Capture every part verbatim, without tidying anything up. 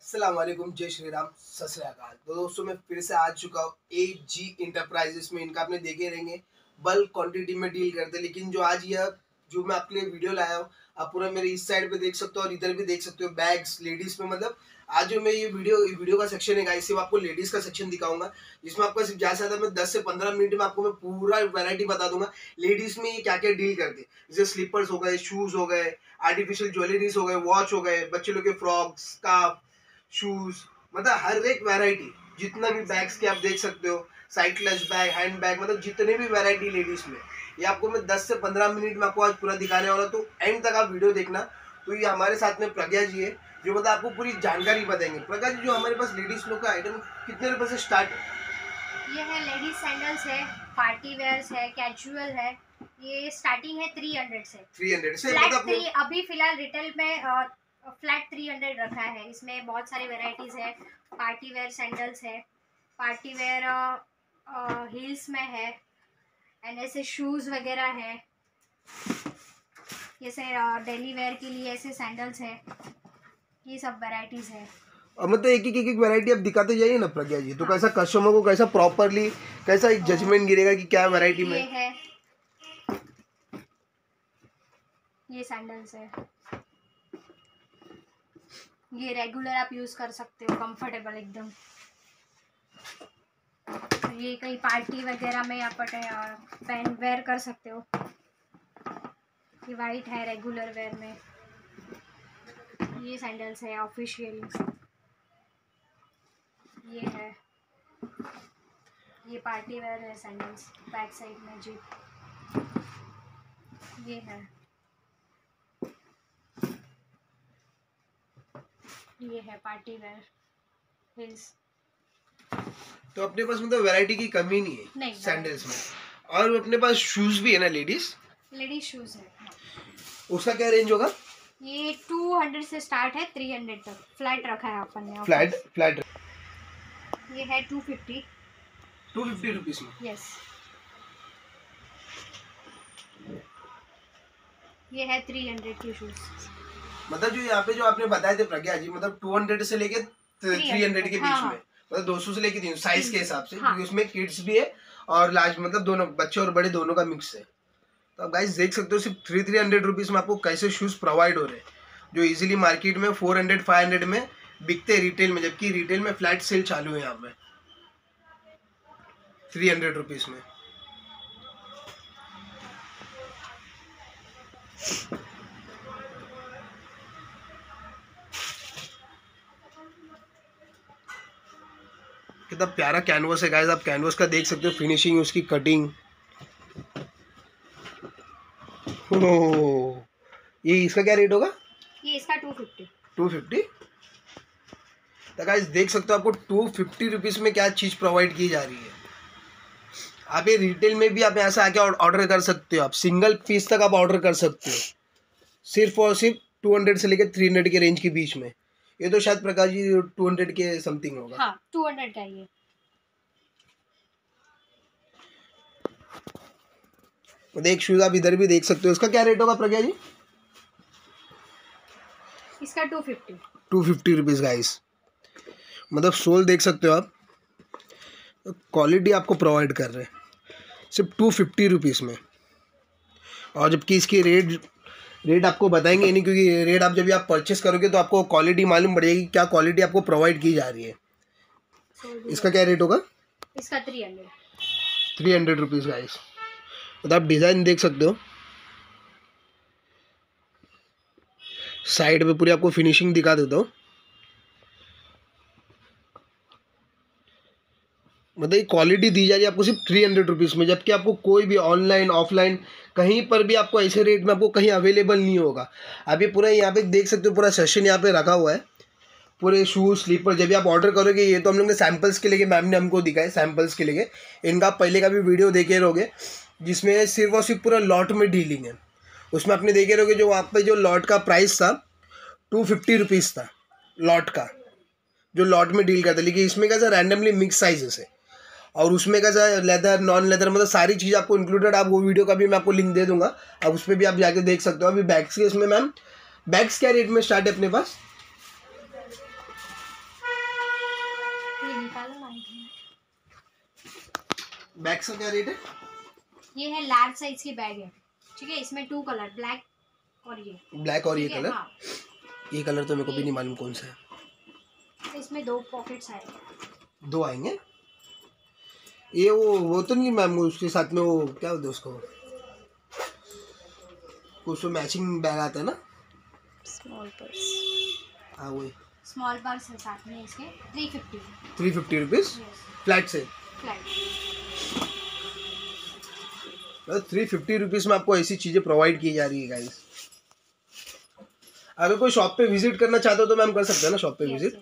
अस्सलाम वालेकुम, जय श्री राम, सत श्री अकाल। तो दोस्तों मैं फिर से आ चुका हूँ ए जी इंटरप्राइजेस में। इनका आपने देखे रहेंगे बल्क क्वांटिटी में डील करते हैं, लेकिन जो आज यह जो मैं आपके लिए वीडियो लाया हूँ, आप पूरा मेरे इस साइड पे देख सकते हो और इधर भी देख सकते हो। बैग्स लेडीज में, मतलब आज जो मैं ये वीडियो वीडियो का सेक्शन है गाइस, सिर्फ आपको लेडीज का सेक्शन दिखाऊंगा, जिसमें आपका सिर्फ ज्यादा से ज्यादा मैं दस से पंद्रह मिनट में आपको मैं पूरा वैरायटी बता दूंगा लेडीज में ये क्या क्या डील करते हैं। जैसे स्लीपर्स हो गए, शूज हो गए, आर्टिफिशियल ज्वेलरीज हो गए, वॉच हो गए, बच्चे लोग के फ्रॉक्स, स्कार्फ, शूज, मतलब हर एक वैरायटी, जितना भी बैग्स के आप देख सकते हो, side clutch bag, hand bag, मतलब जितने भी वैरायटी लेडीज में, ये आपको मैं दस से पंद्रह मिनट में आपको आज पूरा दिखाने वाला। तो एंड तक आप वीडियो देखना। तो ये हमारे साथ में प्रज्ञा जी है, जो मतलब आपको पूरी जानकारी बताएंगे। प्रज्ञा जी, जो हमारे पास लेडीज लोग का आइटम कितने रुपए से स्टार्ट है? ये है लेडीज सैंडल्स है, पार्टी वेयर्स है, कैजुअल है। ये स्टार्टिंग है थ्री हंड्रेड से। थ्री हंड्रेड से फ्लैट मतलब थ्री, अभी फिलहाल रिटेल में फ्लैट थ्री हंड्रेड रखा है। इसमें बहुत सारी वेराइटीज है। पार्टी वेयर सैंडल्स है, पार्टी वेयर हील्स में है, एंड ऐसे शूज वगैरह है। जैसे डेली वेयर के लिए ऐसे सैंडल्स है, ये सब वेराइटीज है। और मतलब एक एक एक वैरायटी आप दिखाते जाइए ना प्रज्ञा जी, तो हाँ। कैसा कस्टमर को कैसा प्रॉपरली कैसा एक जजमेंट गिरेगा कि क्या वैरायटी में ये है, ये सैंडल्स है, ये रेगुलर आप यूज कर सकते हो, कंफर्टेबल एकदम। ये कहीं पार्टी वगैरह में आप पहन वेयर कर सकते हो। ये वाइट है, रेगुलर वेयर में। ये सैंडल्स है ऑफिशियली। ये है, ये पार्टी वेयर है सैंडल्स, बैक साइड में जी। ये है, ये है पार्टी वेयर हिल्स। तो अपने पास मतलब वैरायटी की कमी नहीं है नहीं, सैंडल्स में। और अपने पास शूज भी है ना लेडीज लेडीज शूज है। उसका क्या रेंज होगा? ये टू हंड्रेड से स्टार्ट है, थ्री हंड्रेड तक फ्लैट रखा है अपन ने। फ्लैट फ्लैट ये है two fifty two fifty rupees में। यस। ये है थ्री हंड्रेड की शूज। मतलब जो यहाँ पे जो आपने बताए थे प्रज्ञा जी, मतलब टू हंड्रेड से लेके थ्री हंड्रेड के बीच हाँ, में, मतलब दो सौ से लेके तीन साइज के हिसाब से, हाँ। क्योंकि उसमें किड्स भी है और लार्ज, मतलब दोनों बच्चे और बड़े दोनों का मिक्स है। तो आप गाइस देख सकते हो सिर्फ थ्री थ्री हंड्रेड रुपीज में आपको कैसे शूज प्रोवाइड हो रहे हैं, जो इजीली मार्केट में फोर हंड्रेड फाइव हंड्रेड में बिकते हैं रिटेल में, जबकि रिटेल में फ्लैट सेल चालू है यहाँ पे थ्री हंड्रेड रुपीज में। कितना प्यारा कैनवस है गाइस, आप कैनवस का देख सकते हो, फिनिशिंग, उसकी कटिंग। ओह, ये इसका क्या रेट होगा? ये इसका टू फिफ्टी टू फिफ्टी। तो गाइस देख सकते हो आपको टू फिफ्टी रुपीज में क्या चीज प्रोवाइड की जा रही है। आप ये रिटेल में भी आप यहाँ से आके ऑर्डर कर सकते हो, आप सिंगल पीस तक आप ऑर्डर कर सकते हो, सिर्फ और सिर्फ टू हंड्रेड से लेकर थ्री हंड्रेड के रेंज के बीच में। ये तो शायद प्रकाश जी टू हंड्रेड के समथिंग होगा। हाँ, टू हंड्रेड का ये। एक शूज आप इधर भी देख सकते हो, इसका क्या रेट होगा प्रज्ञा जी? इसका two fifty two fifty rupees guys. मतलब सोल देख सकते हो आप, क्वालिटी आपको प्रोवाइड कर रहे हैं सिर्फ टू फिफ्टी रुपीज़ में। और जबकि इसकी रेट रेट आपको बताएंगे नहीं, क्योंकि रेट आप जब आप परचेस करोगे तो आपको क्वालिटी मालूम पड़ जाएगी, क्या क्वालिटी आपको प्रोवाइड की जा रही है। इसका क्या रेट होगा? इसका three hundred three hundred rupees guys. तो आप डिज़ाइन देख सकते हो, साइड में पूरी आपको फिनिशिंग दिखा देता हूँ। मतलब क्वालिटी दी जा रही है आपको सिर्फ थ्री हंड्रेड रुपीज़ में, जबकि आपको कोई भी ऑनलाइन ऑफलाइन कहीं पर भी आपको ऐसे रेट में आपको कहीं अवेलेबल नहीं होगा। आप ये पूरा यहाँ पे देख सकते हो, पूरा सेशन यहाँ पे रखा हुआ है, पूरे शूज स्लीपर। जब भी आप ऑर्डर करोगे, ये तो हम लोग ने सैम्पल्स के लिए, मैम ने हमको दिखाए सैम्पल्स के लिए, इनका आप पहले का भी वीडियो देखे रहोगे, जिसमें सिर्फ और सिर्फ पूरा लॉट में डीलिंग है। उसमें आपने देखे रहोगे जो वहाँ पे जो लॉट का प्राइस था टू फिफ्टी रुपीज़ था, लॉट का, जो लॉट में डील करता है। लेकिन इसमें कैसा रैंडमली मिक्स साइजेस है, और उसमें कैसा लेदर नॉन लेदर, मतलब सारी चीज़ आपको इंक्लूडेड। आप वो वीडियो का भी मैं आपको लिंक दे दूंगा, अब उस पर भी आप जाके देख सकते हो। अभी बैग्स के इसमें मैम, बैग्स क्या रेट में स्टार्ट है अपने पास? निकालो ना। बैग का क्या रेट है? ये है लार्ज साइज की बैग है, ठीक है। इसमें टू कलर, ब्लैक और ये ब्लैक और ये कलर। हाँ। ये कलर तो मेरे को भी नहीं मालूम कौन सा है। इसमें दो पॉकेट्स आएंगे। दो आएंगे। ये वो वो तो नहीं मैम, उसके साथ में वो क्या बोलते हैं उसको, कुछ तो मैचिंग बैग आता है ना, स्मॉल पर्स। हाँ वही स्मॉल पर्स है साथ में इसके। Three fifty three fifty rupees flat से। फ्लैट थ्री फिफ्टी रुपीज़ में आपको ऐसी चीज़ें प्रोवाइड की जा रही है गाइस। अगर कोई शॉप पे विजिट करना चाहते हो तो मैम कर सकते हैं ना शॉप पे विजिट।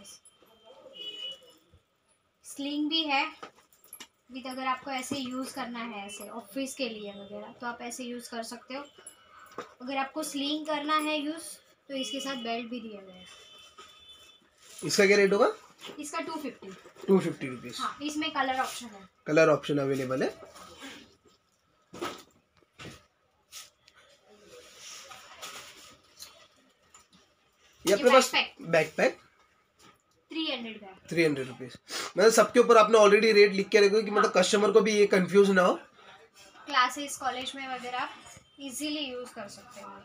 स्लिंग भी है विद, अगर आपको ऐसे यूज़ करना है ऐसे ऑफिस के लिए वगैरह तो आप ऐसे यूज़ कर सकते हो। अगर आपको स्लिंग करना है यूज़ तो इसके साथ बेल्ट भी दिया गया है। इसका क्या रेट होगा? इसका two fifty two fifty rupees. हाँ, इसमें कलर ऑप्शन है। कलर ऑप्शन अवेलेबल है। ये अपने पास बैकपैक थ्री हंड्रेड का थ्री हंड्रेड रुपीज़। मतलब सबके ऊपर आपने ऑलरेडी रेट लिख के रखो कि मतलब कस्टमर को भी ये कंफ्यूज ना हो। क्लासेस कॉलेज में वगैरह आप इजीली यूज कर सकते हो।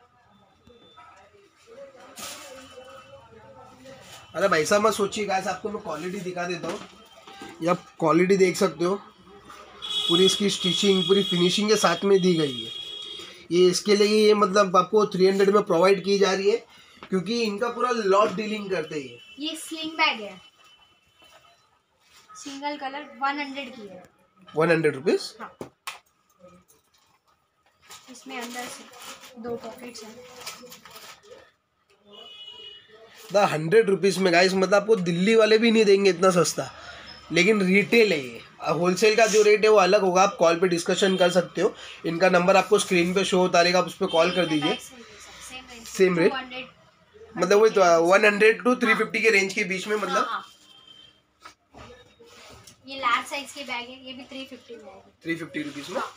अरे भाई साहब मत सोचिए गाइस, आपको मैं क्वालिटी दिखा देता हूँ। ये आप क्वालिटी देख सकते हो, पूरी इसकी स्टिचिंग पूरी फिनिशिंग के साथ में दी गई है। ये इसके लिए ये मतलब आपको थ्री हंड्रेड में प्रोवाइड की जा रही है क्योंकि इनका पूरा लॉट डीलिंग करते हैं। ये स्लिंग बैग है, सिंगल कलर, वन हंड्रेड की है। One hundred rupees. हाँ। इसमें अंदर से दो पॉकेट्स हैं। द हंड्रेड रुपीज़ में गाइस मतलब आपको दिल्ली वाले भी नहीं देंगे इतना सस्ता, लेकिन रिटेल है ये। होलसेल का जो रेट है वो अलग होगा, आप कॉल पे डिस्कशन कर सकते हो। इनका नंबर आपको स्क्रीन पे शो होता रहेगा, आप उस पर कॉल कर दीजिए। सेम रेट मतलब वही तो one hundred two three fifty के रेंज के बीच में मतलब। हाँ, हाँ। ये लार्ज साइज के बैग है, ये भी थ्री फिफ्टी में है। थ्री फिफ्टी रुपीज़ में।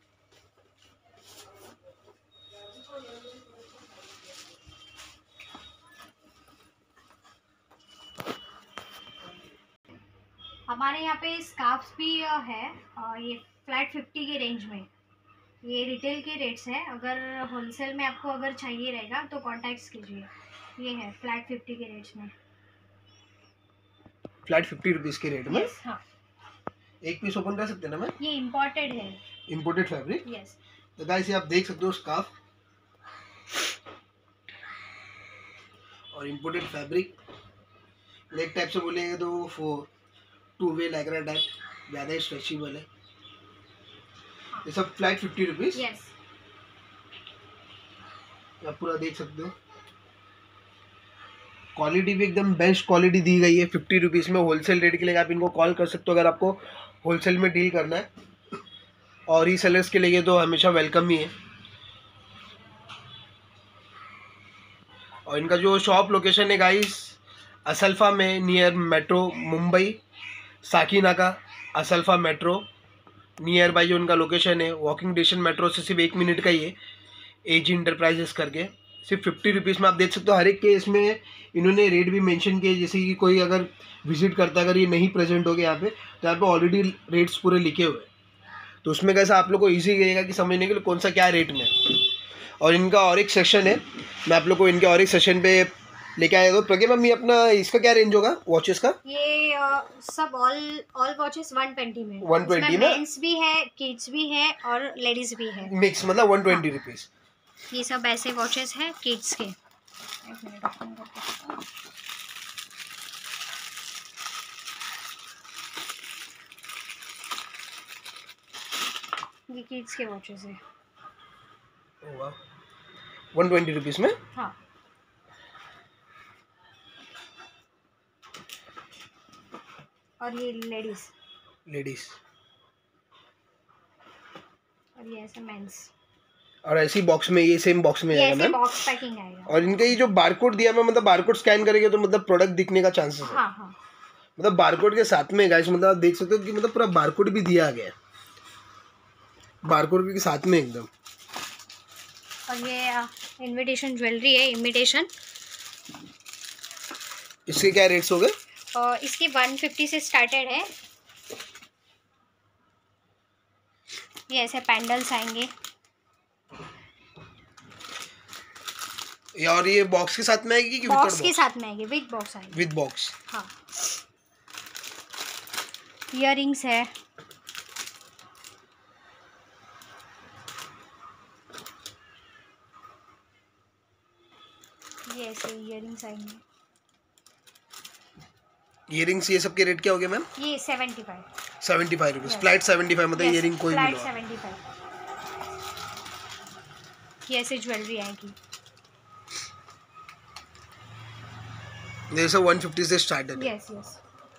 हमारे यहाँ पे स्कार्फ्स भी है, ये फ्लैट फिफ्टी के रेंज में। ये रिटेल के रेट्स हैं, अगर होलसेल में आपको अगर चाहिए रहेगा तो कॉन्टैक्ट कीजिए। ये है फ्लैट फिफ्टी के रेट्स में। फ्लैट फिफ्टी रुपीज़ के रेट में। yes, हाँ। एक पीस ओपन कर सकते हैं ना मैम? ये इम्पोर्टेड है, इम्पोर्टेड फैब्रिक। यस। तो गाइस ये आप देख सकते हो स्कार्फ और इम्पोर्टेड फैब्रिक। लेग टाइप से बोलेंगे तो फोर टू वे लैगरा टाइप, ज़्यादा स्ट्रेचेबल है। ये सब फ्लैट फिफ्टी रुपीज़। यस। आप पूरा देख सकते हो, क्वालिटी भी एकदम बेस्ट क्वालिटी दी गई है फिफ्टी रुपीज़ में। होलसेल रेट के लिए आप इनको कॉल कर सकते हो अगर आपको होलसेल में डील करना है, और ई सेलर्स के लिए तो हमेशा वेलकम ही है। और इनका जो शॉप लोकेशन है गाइस असल्फा में, near metro Mumbai Sakinaka, Asalpha metro near by जो उनका लोकेशन है। वॉकिंग डिस्टेंस मेट्रो से सिर्फ एक मिनट का ही है, एजी इंटरप्राइजेस करके। सिर्फ फिफ्टी रुपीज़ में आप देख सकते हो। हर एक के इसमें इन्होंने रेट भी मेंशन किए, जैसे कि कोई अगर विजिट करता है, अगर ये नहीं प्रेजेंट हो गया यहाँ पे तो यहाँ पे ऑलरेडी रेट्स पूरे लिखे हुए हैं, तो उसमें कैसा आप लोग को ईजी रहेगा कि समझने के लिए कौन सा क्या रेट में। और इनका और एक सेक्शन है, मैं आप लोग को इनके और एक सेक्शन पे लेके आया। तो प्रज्ञा मैम ये अपना इसका क्या रेंज होगा वॉचेस का? ये uh, सब all all watches one twenty में। वन ट्वेंटी में मेंस भी है, किड्स भी है और लेडीज भी है, मिक्स मतलब वन ट्वेंटी रुपीज़। ये सब ऐसे वॉचेस हैं किड्स के। एक मिनट, ये किड्स के वॉचेस है। वन ट्वेंटी रुपीज़ में। हाँ। और ये लेडीज लेडीज और ये ऐसे मेंस। और ऐसी बॉक्स में, ये सेम बॉक्स में आएगा मैम, बॉक्स पैकिंग आएगा। और इनका ये जो बारकोड दिया मैं मतलब बारकोड स्कैन करेंगे तो मतलब प्रोडक्ट दिखने का चांसेस है। हाँ, हाँ। मतलब बारकोड के साथ में गाइस मतलब आप देख सकते हो कि मतलब पूरा बारकोड भी दिया गया है, बारकोड के साथ में एकदम। और ये इनविटेशन ज्वेलरी है, इमिटेशन। इसके क्या रेट्स हो गए? और इसकी वन फिफ्टी से स्टार्टेड है। ये ऐसे पैंडल्स आएंगे। और ये बॉक्स के साथ में आएगी कि बॉक्स के साथ में आएगी? विद बॉक्स आएगी। With box. हाँ। इयररिंग्स है। ये ऐसे इयररिंग्स आएंगे। इयररिंग्स ये सब के रेट क्या हो गए मैम? ये seventy five. Seventy five rupees. Flat seventy five मतलब इयररिंग कोई भी लो। Flat seventy five. ये ऐसे ज्वेलरी आएगी। जैसे वन फिफ्टी से स्टार्ट है। Yes yes.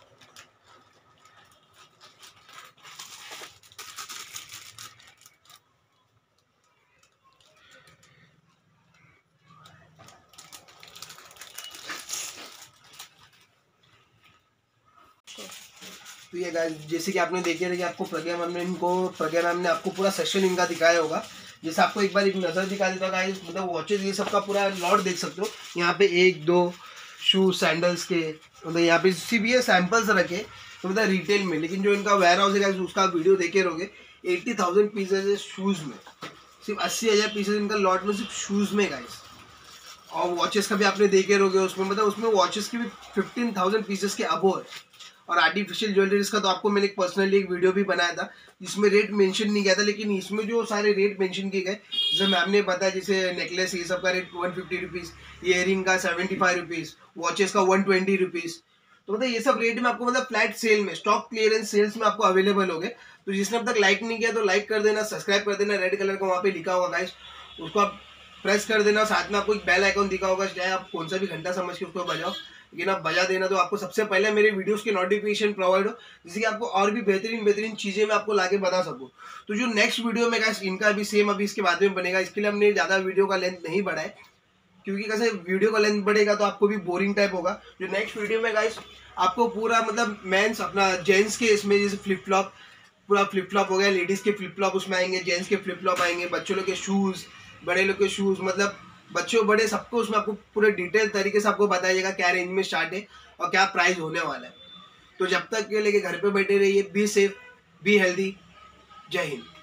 तो ये गाइस जैसे कि आपने देखे रहे कि आपको प्रज्ञा मैम ने इनको प्रज्ञा मैम ने आपको पूरा सेक्शन इनका दिखाया होगा। जैसे आपको एक बार एक नज़र दिखा देता गाइस, मतलब वॉचेस ये सब का पूरा लॉट देख सकते हो। यहाँ पे एक दो शू सैंडल्स के, मतलब यहाँ पे सिर्फ ये सैंपल्स रखे तो मतलब रिटेल में, लेकिन जो इनका वेयर हाउस है गाइस उसका वीडियो देखे रहोगे। एट्टी थाउजेंड पीसेज है शूज़ में, सिर्फ अस्सी हज़ार पीसेज इनका लॉट में सिर्फ शूज़ में गाइस। और वॉचेस का भी आपने देखे रहोगे उसमें, मतलब उसमें वॉचेस की भी फिफ्टीन थाउजेंड पीसेस के अबो है। और आर्टिफिशियल ज्वेलरीज का तो आपको मैंने एक पर्सनली एक वीडियो भी बनाया था जिसमें रेट मेंशन नहीं किया था, लेकिन इसमें जो सारे रेट मेंशन किए गए जैसे मैम ने बताया, जैसे नेकलेस ये सब का rate one fifty rupees, earring का सेवेंटी फाइव रुपीज़, वॉचेस का वन ट्वेंटी रुपीज़। तो मतलब ये सब रेट में आपको मतलब फ्लैट सेल में, स्टॉक क्लियरेंस सेल्स में आपको अवेलेबल हो गए। तो जिसने अब तक लाइक नहीं किया तो लाइक कर देना, सब्सक्राइब कर देना, रेड कलर का वहाँ पे लिखा होगा गाइस उसको आप प्रेस कर देना। साथ में आपको एक बेल आइकन दिखा होगा, चाहे आप कौन सा भी घंटा समझ के उसको बजाओ, लेकिन आप बजा देना तो आपको सबसे पहले मेरे वीडियोस के नोटिफिकेशन प्रोवाइड हो, जिससे कि आपको और भी बेहतरीन बेहतरीन चीज़ें मैं आपको लाके बता सकूँ। तो जो नेक्स्ट वीडियो में गाइस इनका भी सेम अभी इसके बाद में बनेगा। इसके लिए हमने ज़्यादा वीडियो का लेंथ नहीं बढ़ाए, क्योंकि कैसे वीडियो का लेंथ बढ़ेगा तो आपको भी बोरिंग टाइप होगा। जो नेक्स्ट वीडियो में गाइस आपको पूरा मतलब मेंस अपना जेंट्स के इसमें जैसे फ्लिप फ्लॉप, पूरा फ्लिप फ्लॉप हो गया, लेडीज़ के फ्लिप फ्लॉप उसमें आएंगे, जेंट्स के फ्लिप फ्लॉप आएंगे, बच्चों लोग के शूज़, बड़े लोग के शूज़, मतलब बच्चों बड़े सबको उसमें आपको पूरे डिटेल तरीके से आपको बताइएगा क्या रेंज में स्टार्ट है और क्या प्राइस होने वाला है। तो जब तक के लेके घर पे बैठे रहिए, बी सेफ, बी हेल्दी, जय हिंद।